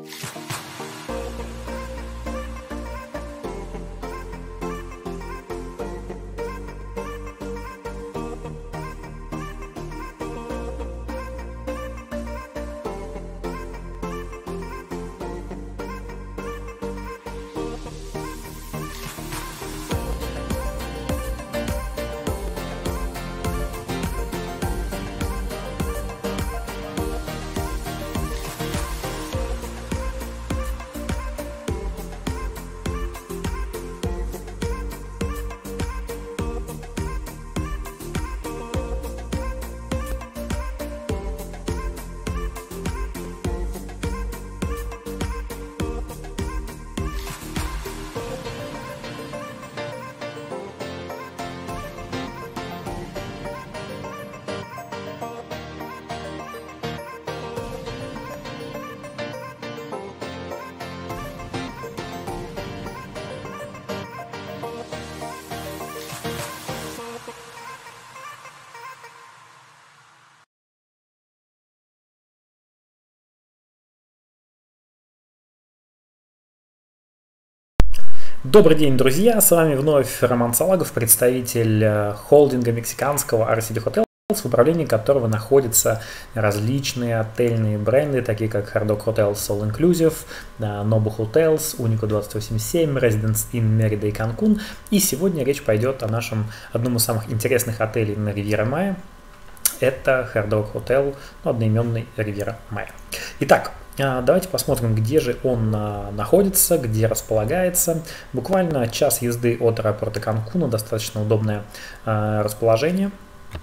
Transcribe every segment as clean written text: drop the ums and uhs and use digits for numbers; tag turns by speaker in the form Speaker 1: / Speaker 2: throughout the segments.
Speaker 1: Добрый день, друзья! С вами вновь Роман Салагов, представитель холдинга мексиканского RCD Hotels, в управлении которого находятся различные отельные бренды, такие как Hard Rock Hotels All Inclusive, Nobu Hotels, Unico 2087, Residence Inn Merida и Cancun. И сегодня речь пойдет о нашем одном из самых интересных отелей на Ривьера Майя. Это Hard Rock Hotel, одноименный Ривьера Майя. Итак, давайте посмотрим, где же он находится, где располагается. Буквально час езды от аэропорта Канкуна, достаточно удобное расположение.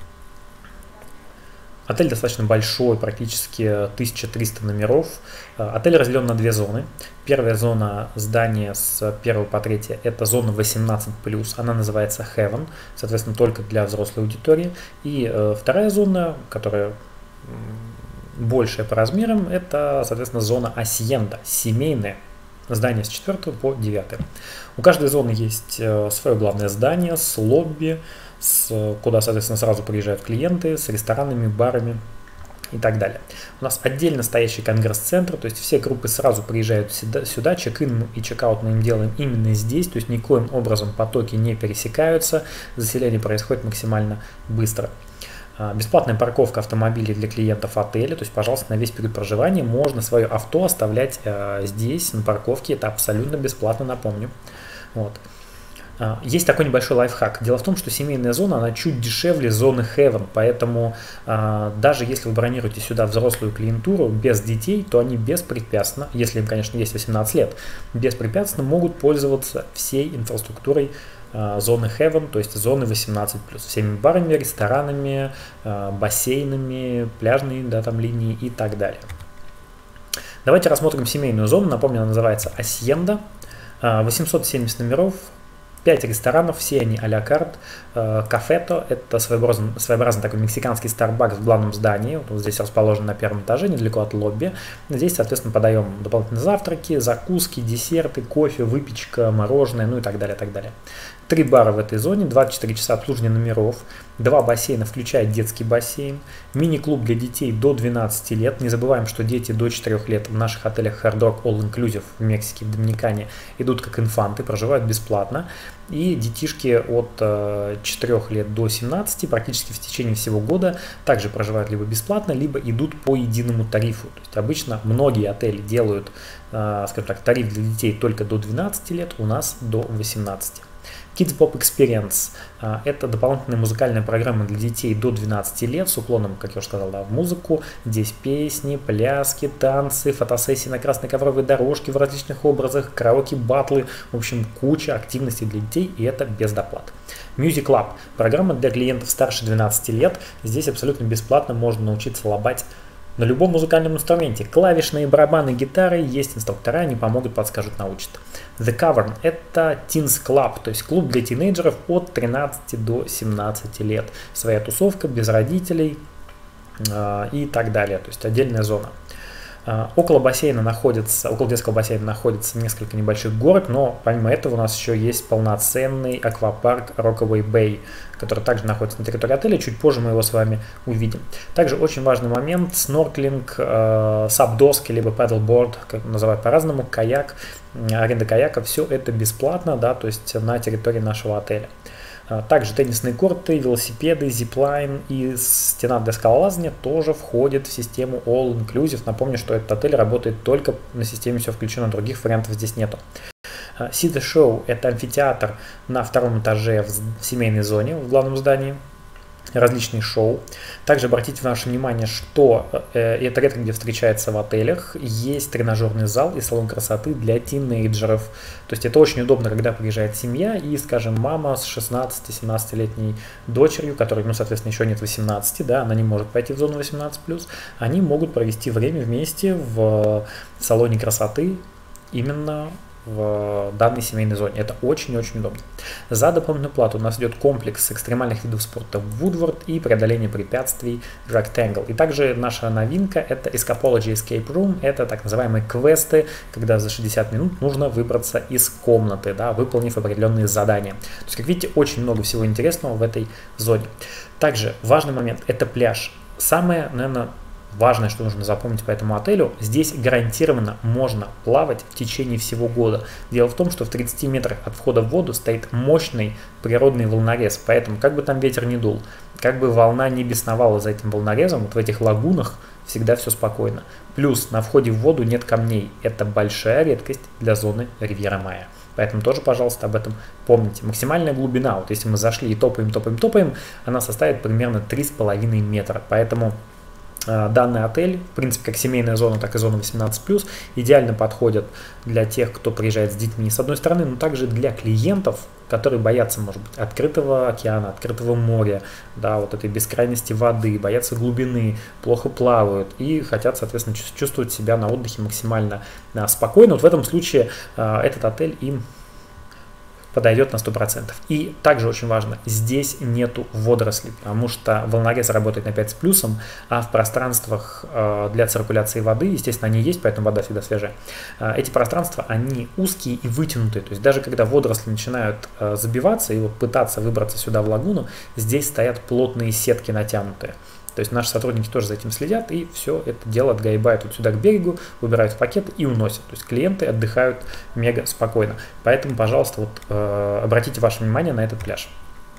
Speaker 1: Отель достаточно большой, практически 1300 номеров. Отель разделен на две зоны. Первая зона здания с 1 по 3 это зона 18+, она называется Heaven, соответственно, только для взрослой аудитории. И вторая зона, которая большая по размерам, это, соответственно, зона Hacienda, семейное здание с 4 по 9. У каждой зоны есть свое главное здание с лобби, куда, соответственно, сразу приезжают клиенты, с ресторанами, барами и так далее. У нас отдельно стоящий конгресс-центр, то есть все группы сразу приезжают сюда, чек-ин и чек-аут мы им делаем именно здесь, то есть никоим образом потоки не пересекаются, заселение происходит максимально быстро. Бесплатная парковка автомобилей для клиентов отеля, то есть, пожалуйста, на весь период проживания можно свое авто оставлять здесь, на парковке, это абсолютно бесплатно, напомню. Вот. Есть такой небольшой лайфхак. Дело в том, что семейная зона, она чуть дешевле зоны Heaven, поэтому даже если вы бронируете сюда взрослую клиентуру без детей, то они беспрепятственно, если им, конечно, есть 18 лет, беспрепятственно могут пользоваться всей инфраструктурой зоны Heaven, то есть зоны 18+, всеми барами, ресторанами, бассейнами, пляжные, да, там линии и так далее. Давайте рассмотрим семейную зону. Напомню, она называется Hacienda, 870 номеров, 5 ресторанов, все они а-ля карт. Кафето – это своеобразный такой мексиканский Starbucks в главном здании. Вот здесь расположен на первом этаже, недалеко от лобби. Здесь, соответственно, подаем дополнительные завтраки, закуски, десерты, кофе, выпечка, мороженое, ну и так далее, так далее. 3 бара в этой зоне, 24 часа обслуживания номеров, 2 бассейна, включая детский бассейн, мини-клуб для детей до 12 лет. Не забываем, что дети до 4 лет в наших отелях Hard Rock All Inclusive в Мексике, в Доминикане идут как инфанты, проживают бесплатно. И детишки от 4 лет до 17 практически в течение всего года также проживают либо бесплатно, либо идут по единому тарифу. То есть обычно многие отели делают, скажем так, тариф для детей только до 12 лет, у нас до 18. Kids Pop Experience – это дополнительная музыкальная программа для детей до 12 лет с уклоном, как я уже сказал, да, в музыку. Здесь песни, пляски, танцы, фотосессии на красной ковровой дорожке в различных образах, караоке-баттлы, в общем, куча активностей для детей, и это без доплат. Music Lab – программа для клиентов старше 12 лет. Здесь абсолютно бесплатно можно научиться лобать на любом музыкальном инструменте. Клавишные, барабаны, гитары, есть инструктора, они помогут, подскажут, научат. The Cavern – это Teens Club, то есть клуб для тинейджеров от 13 до 17 лет. Своя тусовка, без родителей и так далее, то есть отдельная зона. Около детского бассейна находится несколько небольших горок, но помимо этого у нас еще есть полноценный аквапарк Rockaway Bay, который также находится на территории отеля. Чуть позже мы его с вами увидим. Также очень важный момент: снорклинг, саб-доски, либо paddleboard, как называют по-разному, каяк, аренда каяка, все это бесплатно, да, то есть на территории нашего отеля. Также теннисные корты, велосипеды, зиплайн и стена для скалолазания тоже входят в систему All Inclusive. Напомню, что этот отель работает только на системе «Все включено», других вариантов здесь нету. See the Show – это амфитеатр на втором этаже в семейной зоне в главном здании. Различные шоу. Также обратите ваше внимание, что это редко где встречается в отелях. Есть тренажерный зал и салон красоты для тинейджеров. То есть это очень удобно, когда приезжает семья и, скажем, мама с 16-17-летней дочерью, которой, ну, соответственно, еще нет 18, да, она не может пойти в зону 18+, они могут провести время вместе в салоне красоты именно в данной семейной зоне. Это очень-очень удобно. За дополнительную плату у нас идет комплекс экстремальных видов спорта Woodward и преодоление препятствий Rectangle. И также наша новинка — это Escapology Escape Room. Это так называемые квесты, когда за 60 минут нужно выбраться из комнаты, да, выполнив определенные задания. То есть, как видите, очень много всего интересного в этой зоне. Также важный момент — это пляж. Самое, наверное, важное, что нужно запомнить по этому отелю: здесь гарантированно можно плавать в течение всего года. Дело в том, что в 30 метрах от входа в воду стоит мощный природный волнорез, поэтому как бы там ветер не дул, как бы волна не бесновала за этим волнорезом, вот в этих лагунах всегда все спокойно. Плюс на входе в воду нет камней. Это большая редкость для зоны Ривьера Майя. Поэтому тоже, пожалуйста, об этом помните. Максимальная глубина, вот если мы зашли и топаем, она составит примерно 3,5 метра. Поэтому данный отель, в принципе, как семейная зона, так и зона 18+, идеально подходят для тех, кто приезжает с детьми, с одной стороны, но также для клиентов, которые боятся, может быть, открытого океана, открытого моря, да, вот этой бескрайности воды, боятся глубины, плохо плавают и хотят, соответственно, чувствовать себя на отдыхе максимально спокойно. Вот в этом случае этот отель им подойдет на 100%. И также очень важно, здесь нету водорослей, потому что волнорез работает на 5 с плюсом, а в пространствах для циркуляции воды, естественно, они есть, поэтому вода всегда свежая. Эти пространства, они узкие и вытянутые, то есть даже когда водоросли начинают забиваться и вот пытаться выбраться сюда в лагуну, здесь стоят плотные сетки натянутые. То есть наши сотрудники тоже за этим следят, и все это дело отгребают вот сюда к берегу, убирают в пакет и уносят. То есть клиенты отдыхают мега спокойно. Поэтому, пожалуйста, вот, обратите ваше внимание на этот пляж.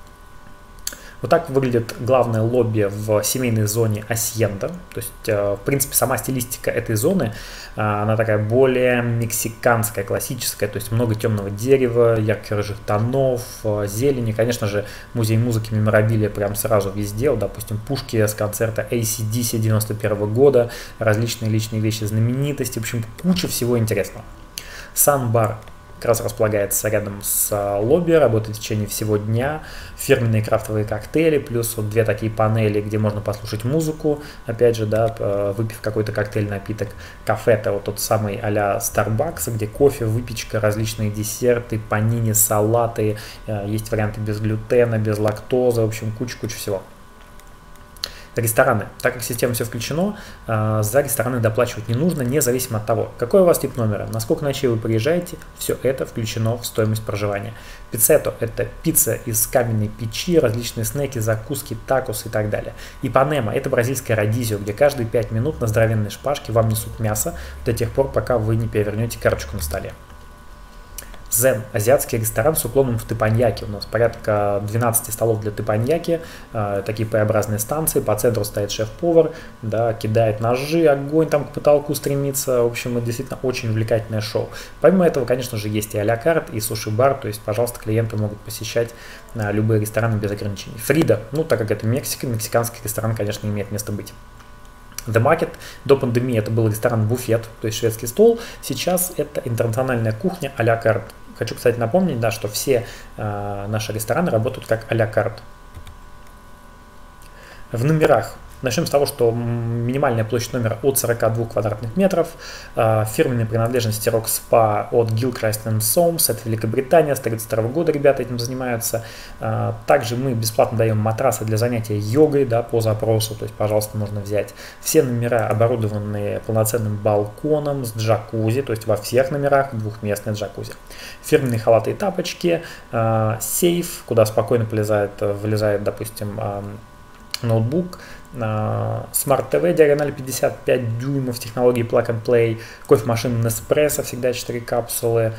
Speaker 1: Вот так выглядит главное лобби в семейной зоне Асьенда. То есть, в принципе, сама стилистика этой зоны, она такая более мексиканская, классическая. То есть много темного дерева, ярко-рыжих тонов, зелени. Конечно же, музей музыки, меморабилия прям сразу везде. Вот, допустим, пушки с концерта AC/DC 91 года, различные личные вещи, знаменитости. В общем, куча всего интересного. Сан-бар как раз располагается рядом с лобби, работает в течение всего дня. Фирменные крафтовые коктейли, плюс вот две такие панели, где можно послушать музыку, опять же, да, выпив какой-то коктейль, напиток. Кафе — это вот тот самый а-ля Starbucks, где кофе, выпечка, различные десерты, панини, салаты, есть варианты без глютена, без лактозы, в общем, куча-куча всего. Рестораны. Так как система «Все включено», за рестораны доплачивать не нужно, независимо от того, какой у вас тип номера, на сколько ночей вы приезжаете, все это включено в стоимость проживания. Пиццетто – это пицца из каменной печи, различные снеки, закуски, такос и так далее. Ипанема – это бразильское радизио, где каждые 5 минут на здоровенной шпажке вам несут мясо до тех пор, пока вы не перевернете карточку на столе. Зен – азиатский ресторан с уклоном в тепаньяки. У нас порядка 12 столов для тепаньяки, такие П-образные станции. По центру стоит шеф-повар, да, кидает ножи, огонь там к потолку стремится. В общем, это действительно очень увлекательное шоу. Помимо этого, конечно же, есть и а-ля карт, и суши-бар. То есть, пожалуйста, клиенты могут посещать любые рестораны без ограничений. Фрида, ну, так как это Мексика, мексиканский ресторан, конечно, имеет место быть. The Market. До пандемии это был ресторан-буфет, то есть шведский стол. Сейчас это интернациональная кухня а-ля карт. Хочу, кстати, напомнить, да, что все наши рестораны работают как а-ля карт. В номерах Начнем с того, что минимальная площадь номера от 42 квадратных метров, фирменные принадлежности Rock Spa от Gilchrist & Soames, это Великобритания, с 1932 года ребята этим занимаются. Также мы бесплатно даем матрасы для занятия йогой, да, по запросу, то есть, пожалуйста, можно взять. Все номера оборудованы полноценным балконом с джакузи, то есть во всех номерах двухместный джакузи. Фирменные халаты и тапочки, сейф, куда спокойно влезает, допустим, ноутбук, Smart TV диагональ 55 дюймов, технологии Plug and Play, кофемашина Nespresso, всегда 4 капсулы,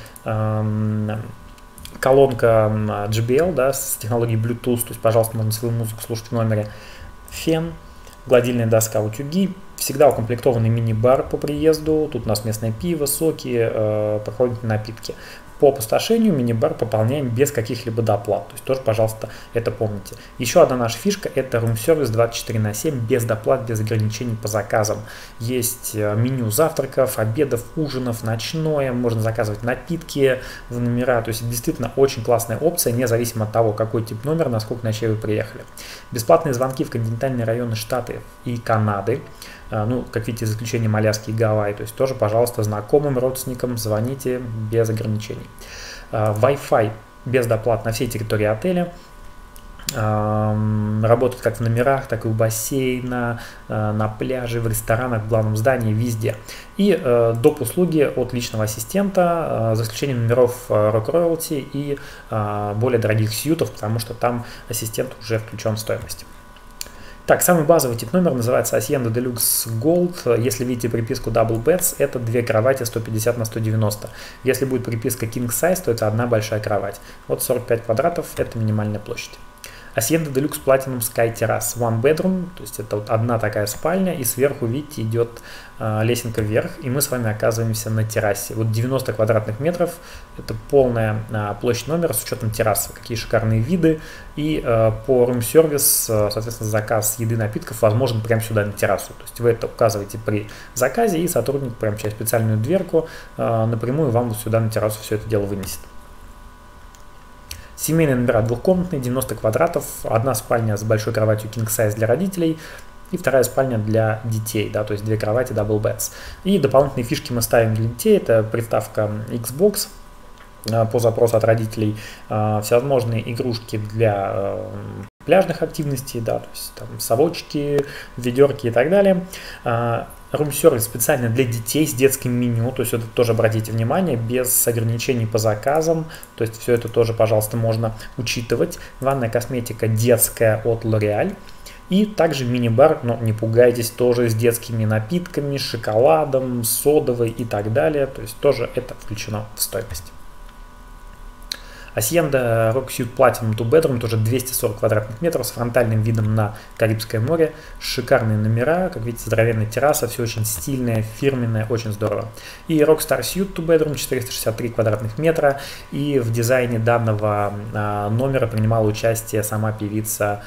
Speaker 1: колонка JBL, да, с технологией Bluetooth, то есть, пожалуйста, можно свою музыку слушать в номере, фен, гладильная доска, утюги, всегда укомплектованный мини-бар по приезду, тут у нас местное пиво, соки, прохладительные напитки. По опустошению мини-бар пополняем без каких-либо доплат, то есть тоже, пожалуйста, это помните. Еще одна наша фишка — это рум-сервис 24/7, без доплат, без ограничений по заказам. Есть меню завтраков, обедов, ужинов, ночное, можно заказывать напитки в номера, то есть действительно очень классная опция, независимо от того, какой тип номера, на сколько ночей вы приехали. Бесплатные звонки в континентальные районы Штаты и Канады. Ну, как видите, за исключением Аляски и Гавайи, то есть тоже, пожалуйста, знакомым, родственникам звоните без ограничений. Wi-Fi без доплат на всей территории отеля. Работают как в номерах, так и у бассейна, на пляже, в ресторанах, в главном здании, везде. И доп. Услуги от личного ассистента, за исключением номеров Rock Royalty и более дорогих сьютов, потому что там ассистент уже включен в стоимость. Так, самый базовый тип номера называется Hacienda Deluxe Gold. Если видите приписку Double Beds, это 2 кровати 150 на 190. Если будет приписка King Size, то это одна большая кровать. Вот 45 квадратов – это минимальная площадь. Hacienda Deluxe Platinum Sky Terrace One Bedroom, то есть это вот одна такая спальня, и сверху, видите, идет лесенка вверх, и мы с вами оказываемся на террасе. Вот 90 квадратных метров, это полная площадь номера с учетом террасы. Какие шикарные виды, и по рум-сервис, соответственно, заказ еды, напитков возможен прямо сюда на террасу. То есть вы это указываете при заказе, и сотрудник прямо через специальную дверку напрямую вам вот сюда на террасу все это дело вынесет. Семейные номера двухкомнатные, 90 квадратов, одна спальня с большой кроватью King Size для родителей и вторая спальня для детей, да, то есть 2 кровати Double Beds. И дополнительные фишки мы ставим для детей, это приставка Xbox по запросу от родителей, всевозможные игрушки для пляжных активностей, да, то есть там совочки, ведерки и так далее. Рум-сервис специально для детей с детским меню, то есть это тоже обратите внимание, без ограничений по заказам, то есть все это тоже, пожалуйста, можно учитывать. Ванная косметика детская от L'Oreal. И также мини-бар, но не пугайтесь, тоже с детскими напитками, шоколадом, содовой и так далее, то есть тоже это включено в стоимость. Hacienda Rock Suite Platinum 2 Bedroom, тоже 240 квадратных метров с фронтальным видом на Карибское море. Шикарные номера, как видите, здоровенная терраса, все очень стильное, фирменное, очень здорово. И Rockstar Suite 2 Bedroom, 463 квадратных метра. И в дизайне данного номера принимала участие сама певица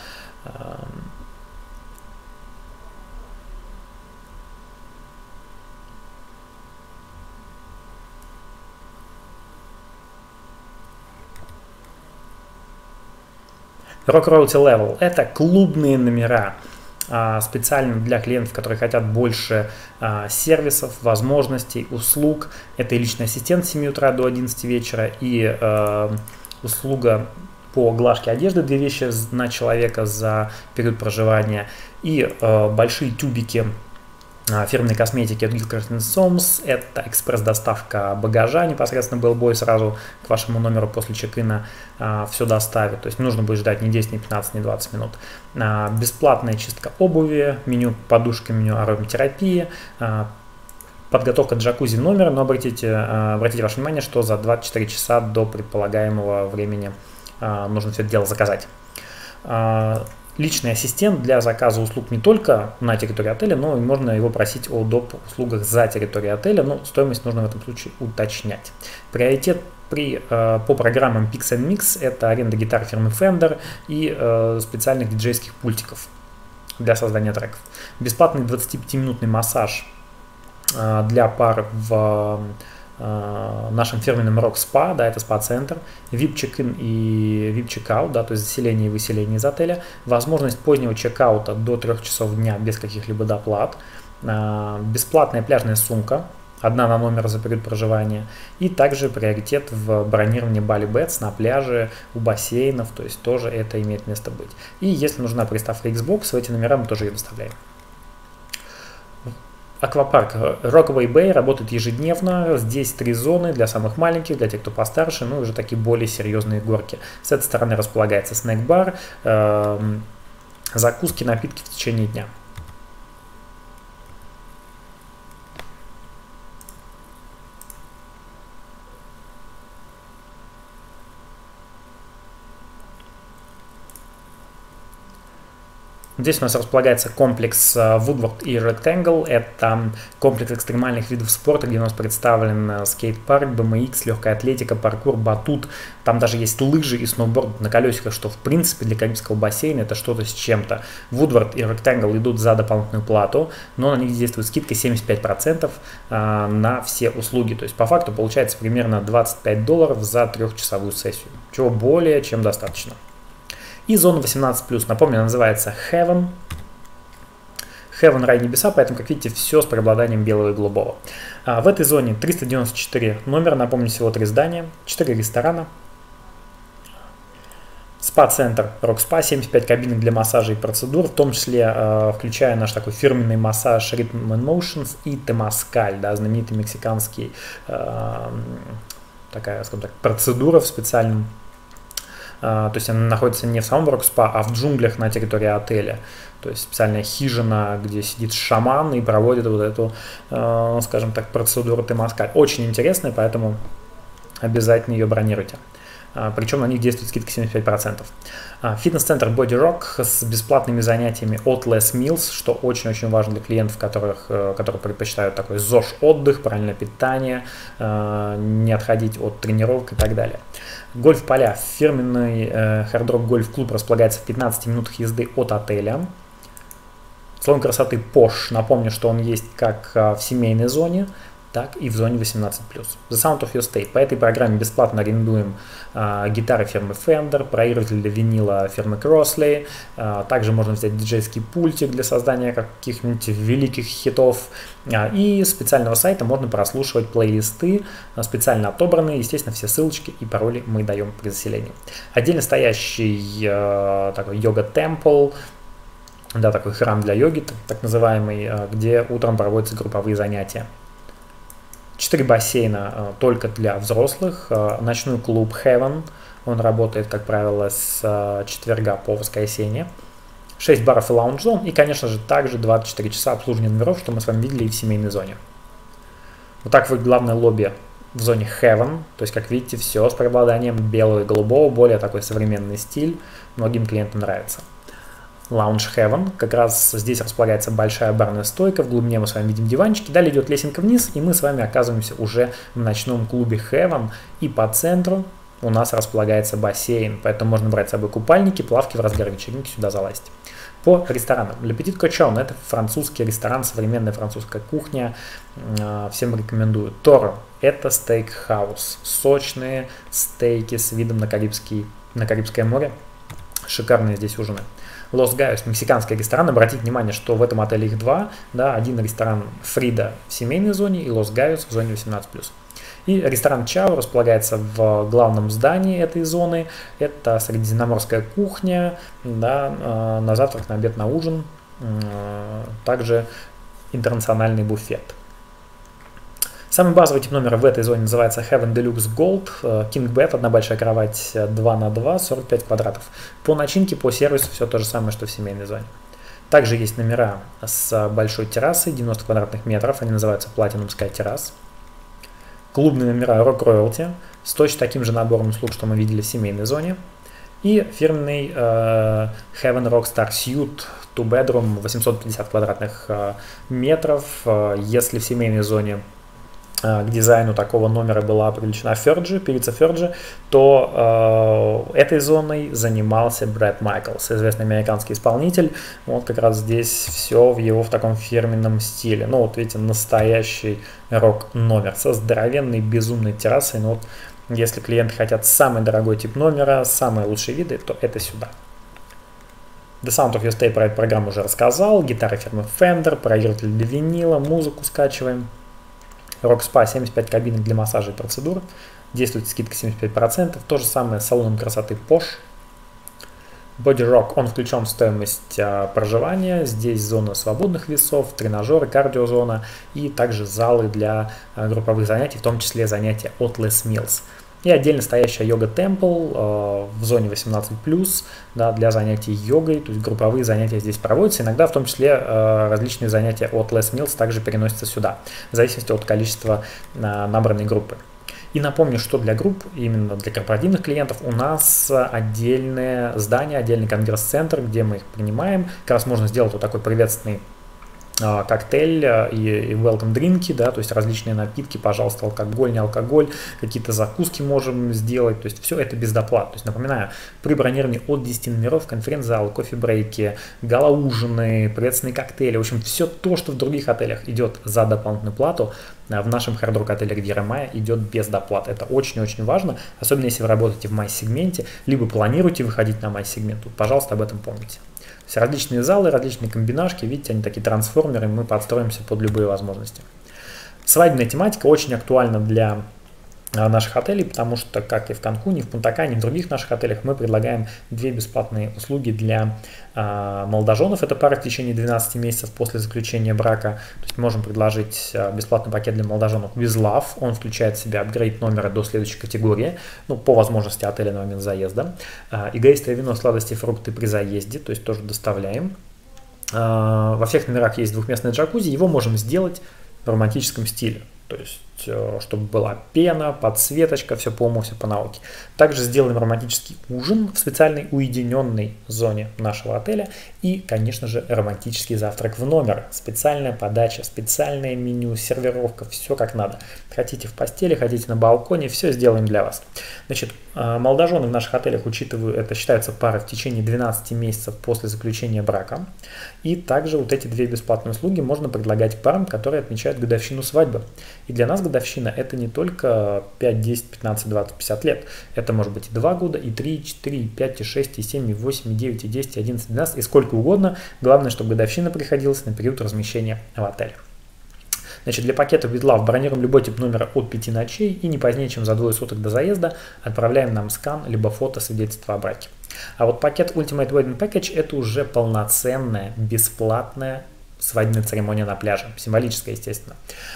Speaker 1: Rock Royalty Level – это клубные номера, специально для клиентов, которые хотят больше сервисов, возможностей, услуг. Это и личный ассистент с 7 утра до 11 вечера, и услуга по глажке одежды, 2 вещи на человека за период проживания, и большие тюбики фирменной косметики от Gilchrist & Soames. Это экспресс-доставка багажа, непосредственно Bellboy сразу к вашему номеру после чек-ина все доставит. То есть не нужно будет ждать ни 10, ни 15, ни 20 минут. Бесплатная чистка обуви, меню подушка, меню ароматерапии, подготовка джакузи номера, но обратите ваше внимание, что за 24 часа до предполагаемого времени нужно все это дело заказать. Личный ассистент для заказа услуг не только на территории отеля, но и можно его просить о доп. Услугах за территорией отеля, но стоимость нужно в этом случае уточнять. Приоритет по программам Pix & Mix – это аренда гитар фирмы Fender и специальных диджейских пультиков для создания треков. Бесплатный 25-минутный массаж для пар в нашим фирменным Rock Spa, да, это спа-центр, VIP check-in и VIP check-out, да, то есть заселение и выселение из отеля, возможность позднего чек-аута до 3 часов дня без каких-либо доплат, бесплатная пляжная сумка, одна на номер за период проживания, и также приоритет в бронировании Bali Beds на пляже, у бассейнов, то есть тоже это имеет место быть. И если нужна приставка Xbox, в эти номера мы тоже ее доставляем. Аквапарк Rockaway Bay работает ежедневно. Здесь 3 зоны для самых маленьких, для тех, кто постарше, ну и уже такие более серьезные горки. С этой стороны располагается снэк-бар, закуски, напитки в течение дня. Здесь у нас располагается комплекс Woodward и Rectangle. Это комплекс экстремальных видов спорта, где у нас представлен скейт-парк, BMX, легкая атлетика, паркур, батут. Там даже есть лыжи и сноуборд на колесиках, что в принципе для Карибского бассейна это что-то с чем-то. Woodward и Rectangle идут за дополнительную плату, но на них действует скидка 75% на все услуги. То есть по факту получается примерно $25 за 3-часовую сессию, чего более чем достаточно. И зона 18+, напомню, она называется Heaven. Heaven рай небеса, поэтому, как видите, все с преобладанием белого и голубого. В этой зоне 394 номера, напомню, всего 3 здания, 4 ресторана, спа-центр Rock Spa, 75 кабинок для массажа и процедур, в том числе включая наш такой фирменный массаж Rhythm and Motions и Темаскаль, да, знаменитый мексиканский такая, скажем так, процедура в специальном. То есть она находится не в самом Rock Spa, а в джунглях на территории отеля. То есть специальная хижина, где сидит шаман и проводит вот эту, скажем так, процедуру Темаскаль. Очень интересная, поэтому обязательно ее бронируйте. Причем на них действует скидка 75%. Фитнес-центр Body Rock с бесплатными занятиями от Les Mills, что очень-очень важно для клиентов, которые предпочитают такой ЗОЖ-отдых, правильное питание, не отходить от тренировок и так далее. Гольф-поля. Фирменный Hard Rock гольф-клуб располагается в 15 минутах езды от отеля. Салон красоты Posh. Напомню, что он есть как в семейной зоне, так и в зоне 18+. The Sound of Your State. По этой программе бесплатно арендуем гитары фирмы Fender, проигрыватель для винила фирмы Crossley. Также можно взять диджейский пультик для создания каких-нибудь великих хитов. И с специального сайта можно прослушивать плейлисты, специально отобранные. Естественно, все ссылочки и пароли мы даем при заселении. Отдельно стоящий такой йога-темпл, да, такой храм для йоги, так называемый, где утром проводятся групповые занятия. 4 бассейна только для взрослых, ночной клуб Heaven, он работает, как правило, с четверга по воскресенье, 6 баров и лаунж-зон, и, конечно же, также 24 часа обслуживания номеров, что мы с вами видели и в семейной зоне. Вот так выглядит главное лобби в зоне Heaven, то есть, как видите, все с преобладанием белого и голубого, более такой современный стиль, многим клиентам нравится. Lounge Heaven, как раз здесь располагается большая барная стойка, в глубине мы с вами видим диванчики, далее идет лесенка вниз, и мы с вами оказываемся уже в ночном клубе Heaven, и по центру у нас располагается бассейн, поэтому можно брать с собой купальники, плавки в разгар вечеринки, сюда залазить. По ресторанам. Le Petit Cochon, это французский ресторан, современная французская кухня, всем рекомендую. Торо, это стейк-хаус, сочные стейки с видом на Карибское море, шикарные здесь ужины. Лос Гайос, мексиканский ресторан. Обратите внимание, что в этом отеле их 2. Да, один ресторан Фрида в семейной зоне и Лос Гайос в зоне 18+. И ресторан Чао располагается в главном здании этой зоны. Это средиземноморская кухня, да, на завтрак, на обед, на ужин. Также интернациональный буфет. Самый базовый тип номера в этой зоне называется Heaven Deluxe Gold, King Bed, одна большая кровать 2 на 2, 45 квадратов. По начинке, по сервису все то же самое, что в семейной зоне. Также есть номера с большой террасой, 90 квадратных метров, они называются Platinum Sky Terrace. Клубные номера Rock Royalty с точно таким же набором услуг, что мы видели в семейной зоне. И фирменный Heaven Rockstar Suite, 2 bedroom, 850 квадратных метров, если в семейной зоне к дизайну такого номера была привлечена Ферджи, певица Ферджи, то этой зоной занимался Брэд Майклс, известный американский исполнитель. Вот как раз здесь все в его в таком фирменном стиле. Ну вот видите, настоящий рок-номер со здоровенной безумной террасой. Но вот если клиенты хотят самый дорогой тип номера, самые лучшие виды, то это сюда. The Sound of Your Stay про эту программу уже рассказал. Гитара фирмы Fender, проигрыватель для винила, музыку скачиваем. Rock Spa 75 кабинок для массажа и процедур. Действует скидка 75%. То же самое с салоном красоты Posh. Body Rock, он включен в стоимость проживания. Здесь зона свободных весов, тренажеры, кардиозона и также залы для групповых занятий, в том числе занятия от Les Mills. И отдельно стоящая йога Temple в зоне 18+, да, для занятий йогой, то есть групповые занятия здесь проводятся. Иногда в том числе различные занятия от Les Mills также переносятся сюда, в зависимости от количества набранной группы. И напомню, что для групп, именно для корпоративных клиентов, у нас отдельное здание, отдельный конгресс-центр, где мы их принимаем. Как раз можно сделать вот такой приветственный коктейль и welcome drinks, да, то есть различные напитки, пожалуйста, алкоголь, не алкоголь, какие-то закуски можем сделать, то есть все это без доплат. То есть напоминаю, при бронировании от 10 номеров, конференц-залы, кофе-брейки, гала-ужины, приветственные коктейли, в общем, все то, что в других отелях идет за дополнительную плату, в нашем Hard Rock отеле Ривьера Майя идет без доплат. Это очень-очень важно, особенно если вы работаете в MICE-сегменте, либо планируете выходить на MICE-сегмент, пожалуйста, об этом помните. Все различные залы, различные комбинашки, видите, они такие трансформеры, мы подстроимся под любые возможности. Свадебная тематика очень актуальна для наших отелей, потому что, как и в Канкуне, и в Пунта-Кане, и в других наших отелях, мы предлагаем 2 бесплатные услуги для молодоженов. Это пара в течение 12 месяцев после заключения брака. То есть можем предложить бесплатный пакет для молодоженов With Love. Он включает в себя апгрейд номера до следующей категории, ну, по возможности отеля на момент заезда. Игристое вино, сладости, фрукты при заезде, то есть тоже доставляем. Во всех номерах есть двухместный джакузи, его можем сделать в романтическом стиле. То есть, чтобы была пена, подсветочка, все по уму, все по науке. Также сделаем романтический ужин в специальной уединенной зоне нашего отеля. И, конечно же, романтический завтрак в номер. Специальная подача, специальное меню, сервировка, все как надо. Хотите в постели, хотите на балконе, все сделаем для вас. Значит, молодожены в наших отелях, учитываю, это считается пара в течение 12 месяцев после заключения брака. И также вот эти 2 бесплатные услуги можно предлагать парам, которые отмечают годовщину свадьбы. И для нас годовщина это не только 5, 10, 15, 20, 50 лет. Это может быть и 2 года, и 3, и 4, и 5, и 6, и 7, и 8, и 9, и 10, и 11, и 12, и сколько угодно. Главное, чтобы годовщина приходилась на период размещения в отеле. Значит, для пакета With Love бронируем любой тип номера от 5 ночей и не позднее, чем за 2 суток до заезда отправляем нам скан, либо фото свидетельства о браке. А вот пакет Ultimate Wedding Package это уже полноценная, бесплатная свадебная церемония на пляже, символическая, естественно.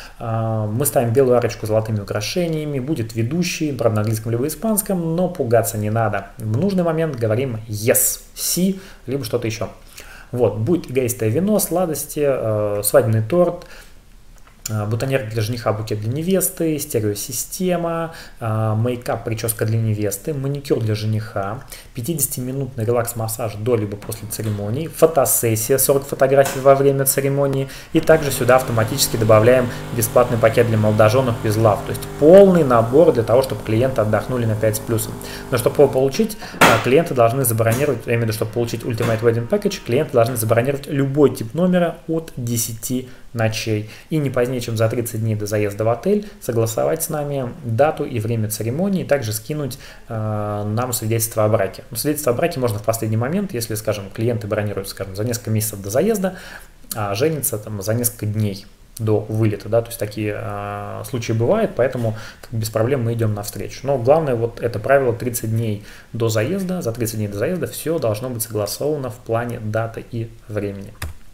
Speaker 1: Мы ставим белую арочку с золотыми украшениями, будет ведущий, правда на английском либо испанском, но пугаться не надо. В нужный момент говорим yes, си, либо что-то еще. Вот, будет игристое вино, сладости, свадебный торт, бутоньер для жениха, букет для невесты, стереосистема, мейкап, прическа для невесты, маникюр для жениха, 50-минутный релакс-массаж до либо после церемонии, фотосессия, 40 фотографий во время церемонии, и также сюда автоматически добавляем бесплатный пакет для молодоженов With Love, то есть полный набор для того, чтобы клиенты отдохнули на 5 с плюсом. Но чтобы его получить, клиенты должны забронировать, я имею в виду, чтобы получить Ultimate Wedding Package, клиенты должны забронировать любой тип номера от 10 ночей и не позднее, чем за 30 дней до заезда в отель, согласовать с нами дату и время церемонии, также скинуть нам свидетельство о браке. Но свидетельство о браке можно в последний момент, если, скажем, клиенты бронируют, скажем, за несколько месяцев до заезда, а женятся там за несколько дней до вылета, да, то есть такие случаи бывают, поэтому без проблем мы идем навстречу. Но главное вот это правило 30 дней до заезда, за 30 дней до заезда все должно быть согласовано в плане даты и времени.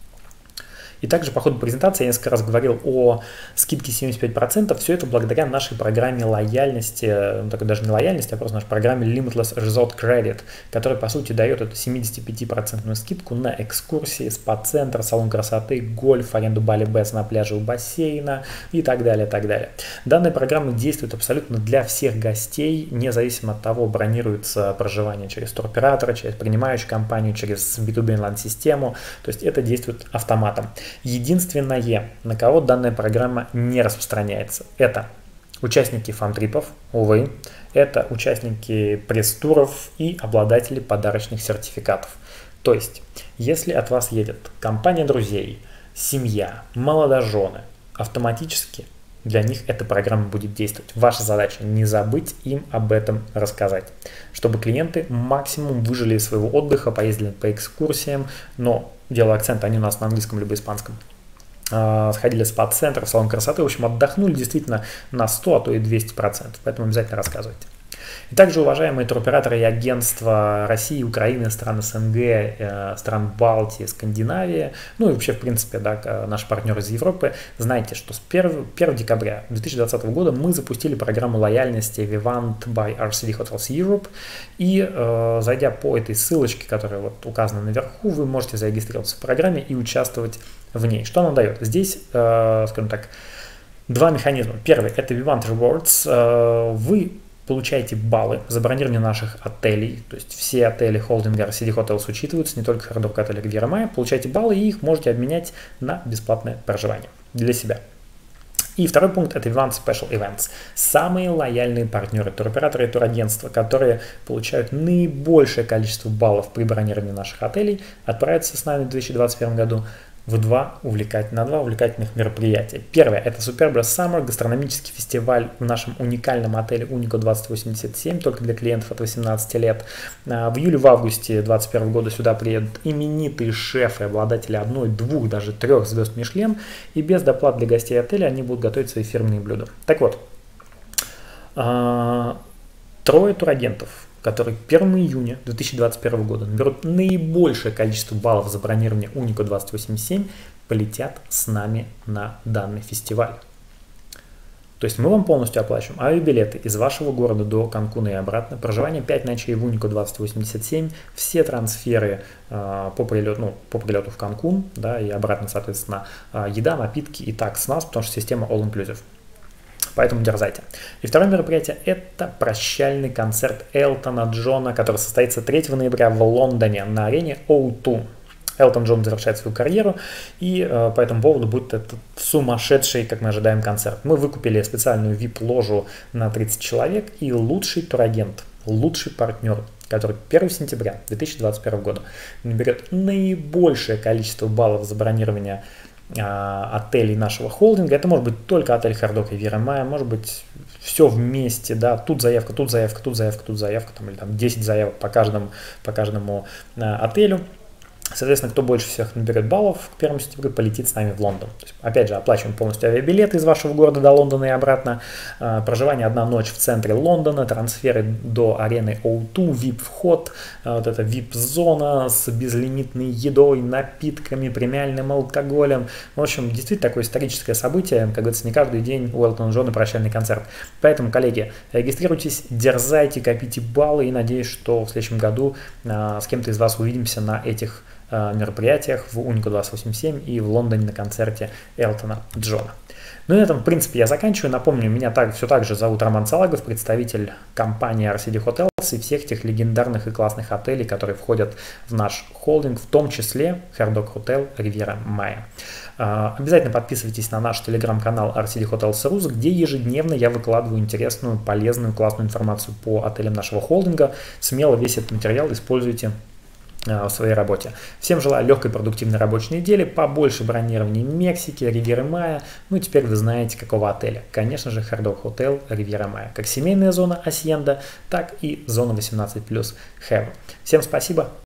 Speaker 1: И также по ходу презентации я несколько раз говорил о скидке 75%. Все это благодаря нашей программе лояльности, ну, такой даже не лояльности, а просто нашей программе Limitless Resort Credit, которая по сути дает эту 75% скидку на экскурсии, спа-центр, салон красоты, гольф, аренду Бали-Бэс на пляже у бассейна и так далее, так далее. Данная программа действует абсолютно для всех гостей, независимо от того, бронируется проживание через туроператора, через принимающую компанию, через B2B онлайн-систему. То есть это действует автоматом. Единственное, на кого данная программа не распространяется, это участники фан-трипов, увы, это участники пресс-туров и обладатели подарочных сертификатов. То есть, если от вас едет компания друзей, семья, молодожены, автоматически для них эта программа будет действовать. Ваша задача не забыть им об этом рассказать, чтобы клиенты максимум выжили из своего отдыха, поездили по экскурсиям, но делая акцент, они у нас на английском либо испанском, сходили в спа-центр, в салон красоты, в общем, отдохнули действительно на 100, а то и 200%, поэтому обязательно рассказывайте. И также, уважаемые туроператоры и агентства России, Украины, стран СНГ, стран Балтии, Скандинавии, ну и вообще, в принципе, да, наши партнеры из Европы, знайте, что с 1 декабря 2020 года мы запустили программу лояльности Vivant by RCD Hotels Europe, и зайдя по этой ссылочке, которая вот указана наверху, вы можете зарегистрироваться в программе и участвовать в ней. Что она дает? Здесь, скажем так, два механизма. Первый – это Vivant Rewards. Вы получаете баллы за бронирование наших отелей, то есть все отели холдинга RCD Hotels учитываются, не только Hard Rock отели Riviera Maya. Получаете баллы и их можете обменять на бесплатное проживание для себя. И второй пункт – это Vivant Special Events. Самые лояльные партнеры, туроператоры и турагентства, которые получают наибольшее количество баллов при бронировании наших отелей, отправятся с нами в 2021 году на два увлекательных мероприятия. Первое – это Superb Summer, гастрономический фестиваль в нашем уникальном отеле Unico 2087, только для клиентов от 18 лет. В июле, в августе 2021 года сюда приедут именитые шефы, обладатели 1, 2, даже 3 звезд Мишлен, и без доплат для гостей отеля они будут готовить свои фирменные блюда. Так вот, 3 турагентов, которые 1 июня 2021 года наберут наибольшее количество баллов за бронирование Unico 2087, полетят с нами на данный фестиваль. То есть мы вам полностью оплачиваем авиабилеты из вашего города до Канкуна и обратно, проживание 5 ночей в Unico 2087, все трансферы по прилету в Канкун, да, и обратно, соответственно, еда, напитки и так с нас, потому что система All Inclusive. Поэтому дерзайте. И второе мероприятие – это прощальный концерт Элтона Джона, который состоится 3 ноября в Лондоне на арене O2. Элтон Джон завершает свою карьеру, и по этому поводу будет этот сумасшедший, как мы ожидаем, концерт. Мы выкупили специальную VIP-ложу на 30 человек, и лучший турагент, лучший партнер, который 1 сентября 2021 года наберет наибольшее количество баллов за бронирование отелей нашего холдинга. Это может быть только отель Hard Rock Riviera Maya, может быть все вместе, да, тут заявка, тут заявка, тут заявка, тут заявка, там, или там 10 заявок по каждому отелю. Соответственно, кто больше всех наберет баллов к 1 сентября, полетит с нами в Лондон. То есть, опять же, оплачиваем полностью авиабилеты из вашего города до Лондона и обратно, проживание 1 ночь в центре Лондона, трансферы до арены O2, VIP-вход, вот эта VIP-зона с безлимитной едой, напитками, премиальным алкоголем. В общем, действительно такое историческое событие, как говорится, не каждый день у Элтона Джона прощальный концерт. Поэтому, коллеги, регистрируйтесь, дерзайте, копите баллы, и надеюсь, что в следующем году с кем-то из вас увидимся на этих мероприятиях в Unico 2087 и в Лондоне на концерте Элтона Джона. Ну и на этом, в принципе, я заканчиваю. Напомню, меня все так же зовут Роман Салагов, представитель компании RCD Hotels и всех тех легендарных и классных отелей, которые входят в наш холдинг, в том числе Hard Rock Hotel Riviera Maya. Обязательно подписывайтесь на наш телеграм-канал RCD Hotels Rus, где ежедневно я выкладываю интересную, полезную, классную информацию по отелям нашего холдинга. Смело весь этот материал используйте в своей работе. Всем желаю легкой продуктивной рабочей недели, побольше бронирований Мексики, Ривьеры Майя. Ну и теперь вы знаете, какого отеля. Конечно же, Hard Rock Hotel Ривьера Майя. Как семейная зона Асьенда, так и зона 18+, Heaven. Всем спасибо.